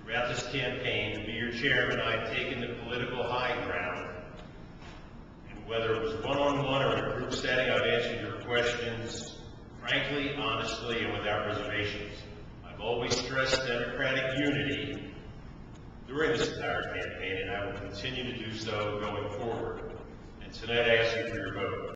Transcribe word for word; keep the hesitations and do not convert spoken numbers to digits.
Throughout this campaign, to be your chairman, I've taken the political high ground. And whether it was one-on-one or in a group setting, I've answered your questions frankly, honestly, and without reservations. I've always stressed democratic unity during this entire campaign, and I will continue to do so going forward. And tonight I ask you for your vote.